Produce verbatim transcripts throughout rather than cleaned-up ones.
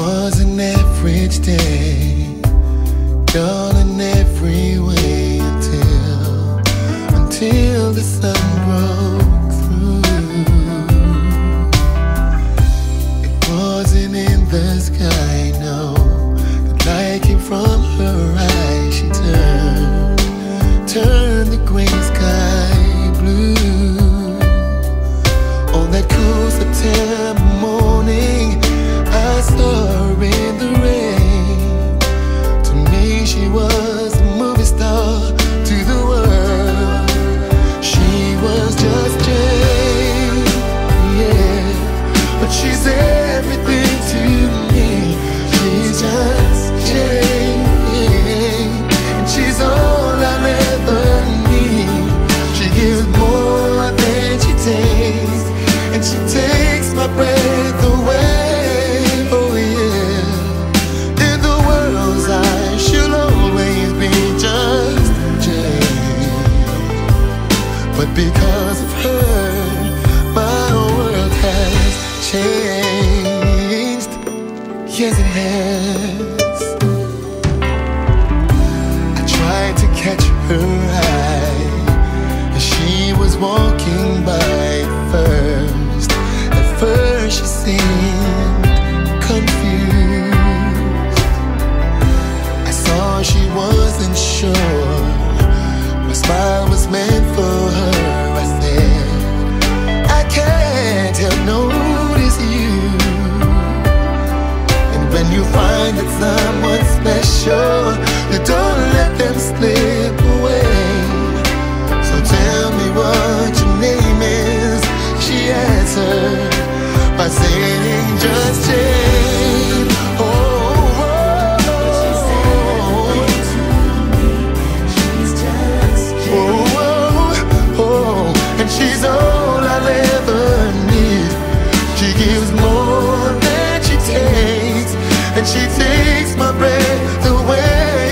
was an average day, dull in every way until, until the sun broke through. It wasn't in the sky, no, the light came from her eyes. She turned, turned the gray sky blue. On that cool September morning, I saw her in the rain. To me she was a movie star, to the world she was just Jane, yeah. But she's everything to me, she's just Jane, and she's all I'll ever need. She gives more than she takes, and she takes my breath away. Oh yeah, in the world's eyes she'll always be just Jane. But because of her, my world has changed. Yes, it has. I tried to catch her eye as she was walking by first. At first she seemed confused. I saw she wasn't sure. My smile was meant for her. I said, I can't help notice you. And when you find that someone special, you don't let them slip away. So tell me what your name is. She answered by saying just Jane. Oh, oh, oh, she's just Jane. Oh, oh, oh, and she's all I'll ever need. She gives more than she takes, and she takes my breath away.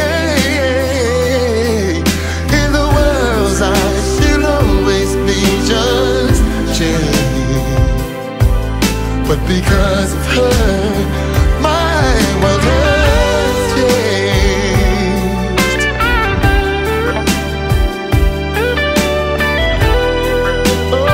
In the world's eyes, she'll always be just Jane. But because of her, my world has changed. Oh,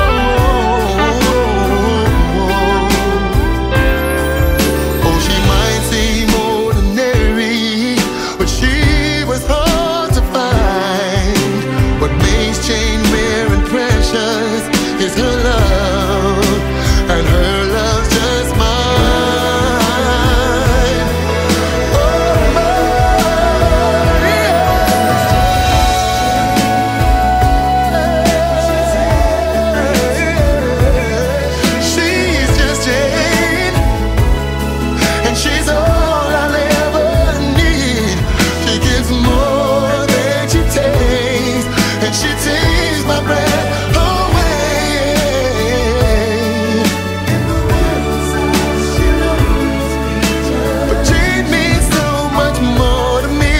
oh, she might seem ordinary, but she was hard to find. What makes Jane rare and precious is her love, and her love's just mine. Oh, yeah. She's just Jane, and she's all I'll ever need. She gives more than she takes, and she takes my breath away. But Jane means so much more to me.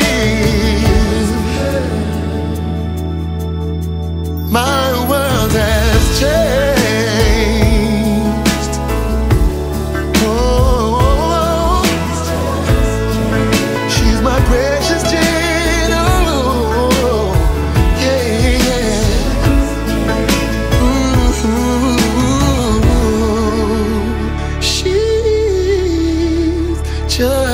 My world has changed. Oh, she's my precious Jane. Oh, yeah, yeah. Ooh, she's just